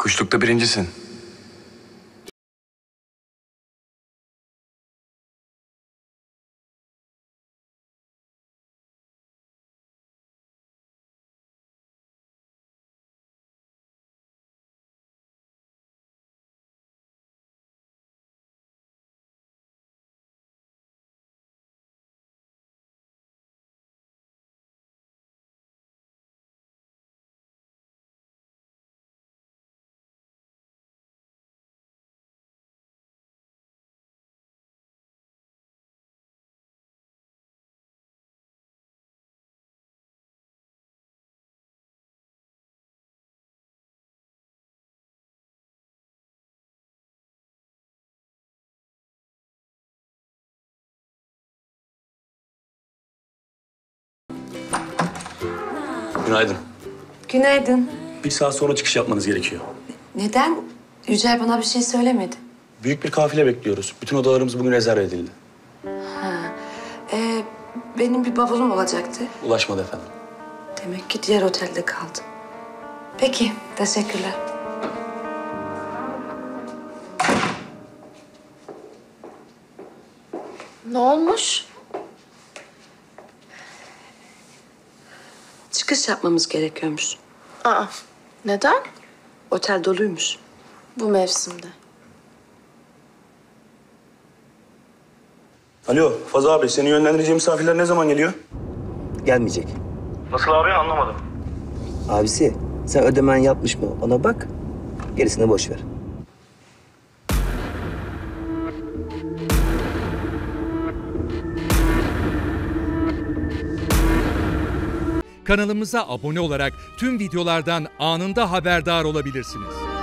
Kuşlukta birincisin. Günaydın. Günaydın. Bir saat sonra çıkış yapmanız gerekiyor. Neden? Yücel bana bir şey söylemedi. Büyük bir kafile bekliyoruz. Bütün odalarımız bugün rezerv edildi. Benim bir bavulum olacaktı. Ulaşmadı efendim. Demek ki diğer otelde kaldı. Peki, teşekkürler. Ne olmuş? Çıkış yapmamız gerekiyormuş. Aa, neden? Otel doluymuş. Bu mevsimde. Alo Fazıl abi, seni yönlendireceğim misafirler ne zaman geliyor? Gelmeyecek. Nasıl abi, anlamadım. Abisi sen ödemen yapmış mı ona bak. Gerisini boş ver. Kanalımıza abone olarak tüm videolardan anında haberdar olabilirsiniz.